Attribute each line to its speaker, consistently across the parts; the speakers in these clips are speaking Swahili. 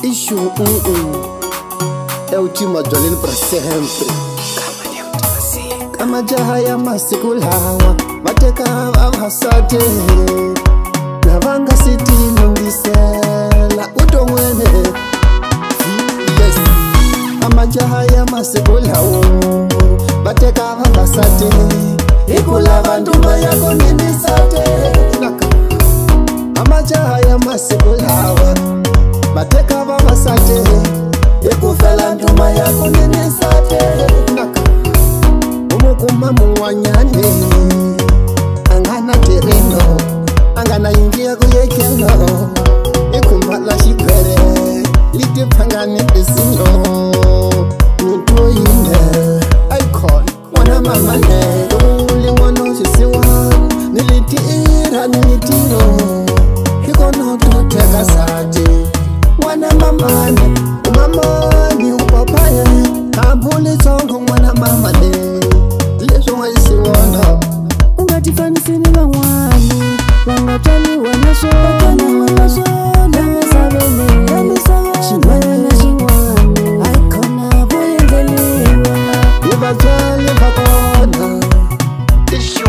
Speaker 1: issue é o time Jolene para sempre. Kama jahaya masiku lawa mateka abahasate navanga siti lungisela utongwene. Yes, kama jahaya masiku lawa mateka abahasate ikula bantu bayako nini sate. Kama jahaya masiku lawa mateka abahasate ikufela nduma yako nini sate. Umukuma muwanyane angana tereno angana ingia kuyekelo ikumbala shikwere litipangane esinyo nuto yine icon wana mamane uli wano sisiwa nilitira nilitiro hikono tuteka sati wana mamane umamani upapaye kabuli tongo wana mamane.
Speaker 2: Ungatifanisini bangwani bangatani wanashona Yamisabene Shimwana na shingwani Aikona boyendelewa
Speaker 1: Ibatwali bakona Isho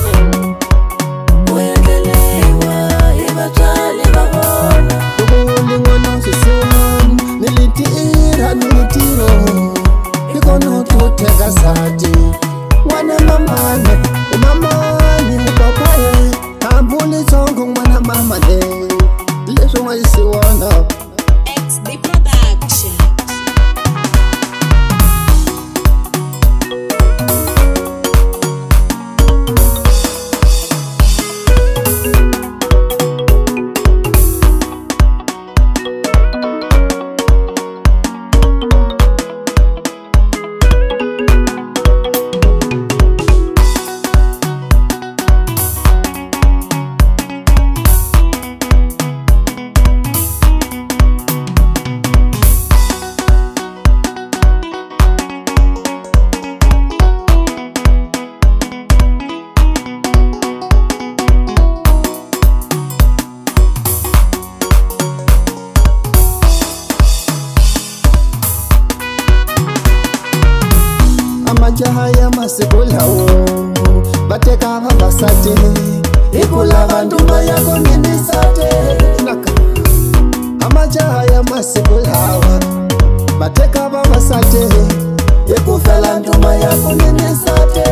Speaker 2: boyendelewa Ibatwali bakona
Speaker 1: Tukuli ngono sisiwani nilitira nilitiro hikono tuteka sati wana mamane umamani upapaye ambuli tongo mwana mamane leso ngaisiwana
Speaker 2: XD Production.
Speaker 1: Jahaya masiku lawo bateka babasate ikula bantu bayako nini sate. Amajahaya masiku lawa bateka babasate ikufela nduma yako nini sate.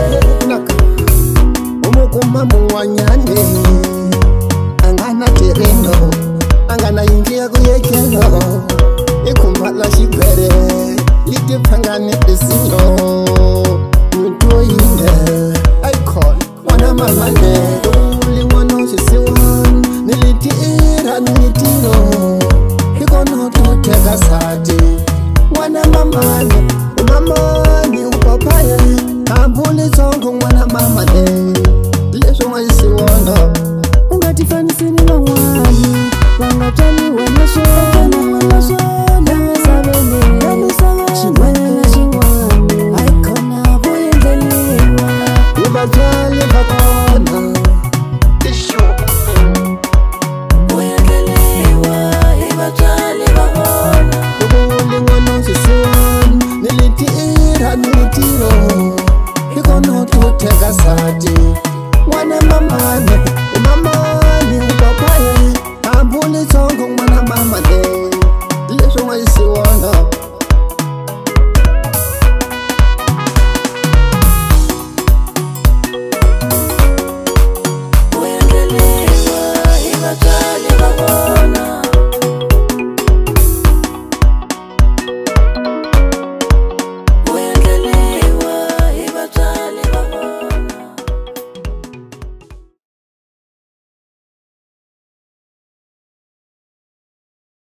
Speaker 1: Umukuma muwanyane angana tereno angana ingia kuyekelo ikumbala shikwere litipangane esinyo nuto yine icon wana mamane uli wano sisiwan nilitira nilitiro hikono tuteka sati wana mamane umamani upapaye ambuli tongo wana mamane leso ngaisiwana.
Speaker 2: Ungatifanisini bangwani bangatani wanashona